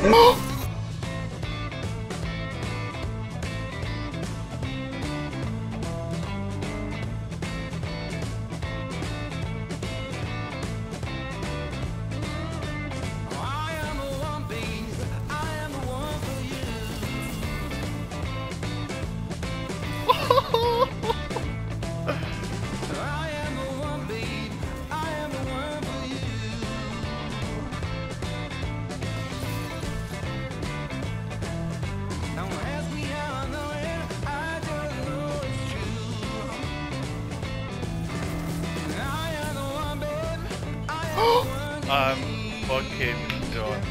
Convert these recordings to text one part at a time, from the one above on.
I'm fucking done.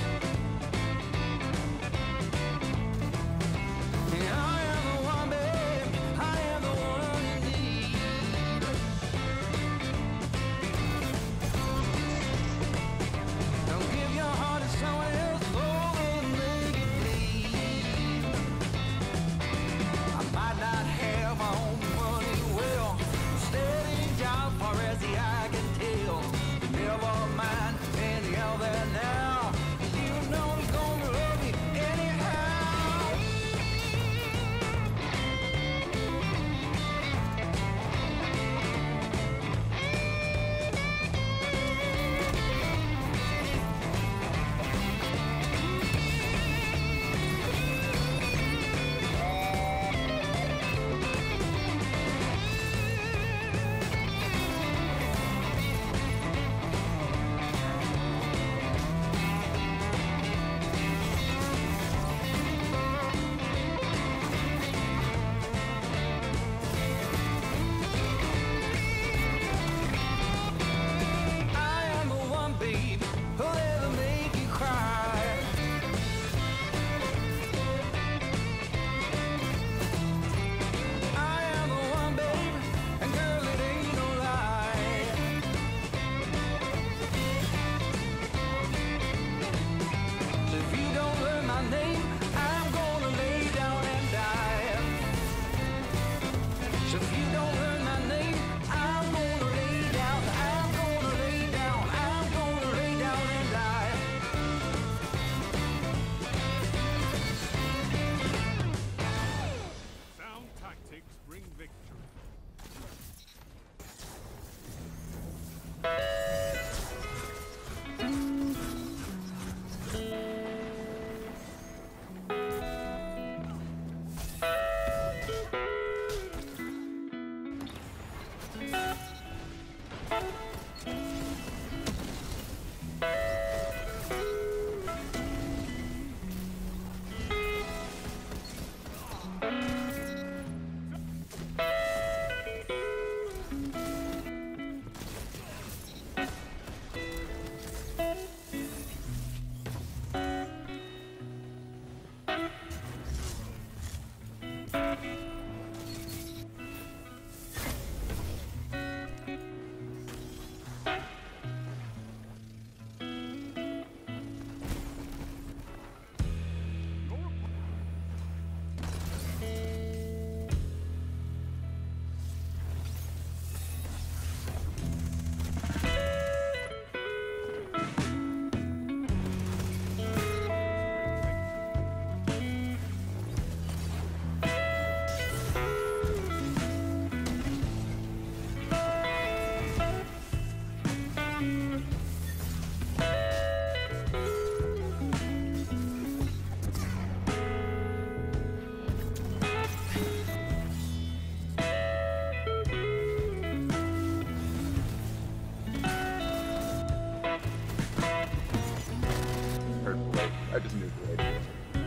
I just knew the idea.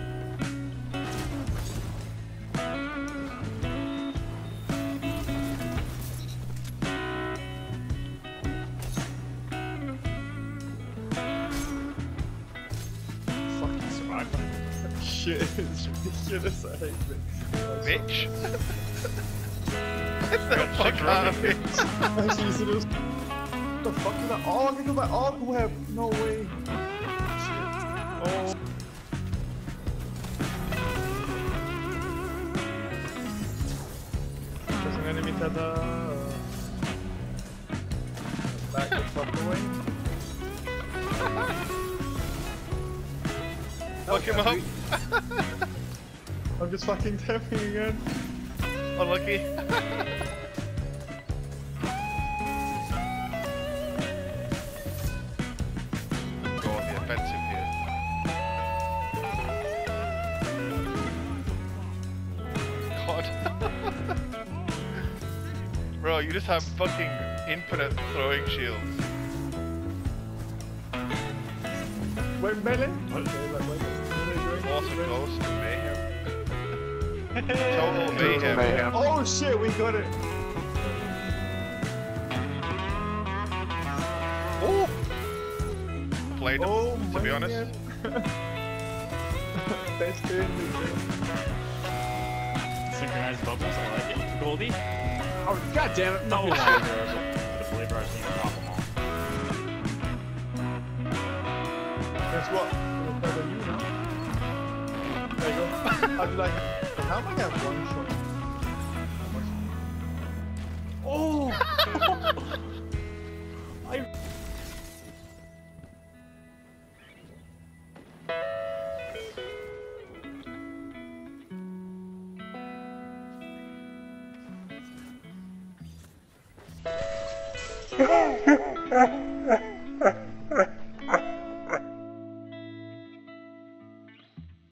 Fucking swag. Shit, it's ridiculous. I hate it. Bitch. Get the fuck out of it. Actually, so there's... What the fuck is that? Oh, I think that all web. No way. Shit. Oh. There's an enemy tada. Back the fuck away. Fuck him up. I'm just fucking tapping again. Unlucky. Go on the offensive here. God. Bro, you just have fucking infinite throwing shields. Wait, melee? Awesome ghost and mayhem. Total mayhem. Oh shit, we got it. Oh! Played him, Oh to be honest. Best game in the game. Synchronized bubbles, I like it. Goldie? Oh, god damn it! No, the flavor I've seen pop them all. Guess what? It's better than you now. There you go. I'd be like, how am I gonna have one shot? Oh! I...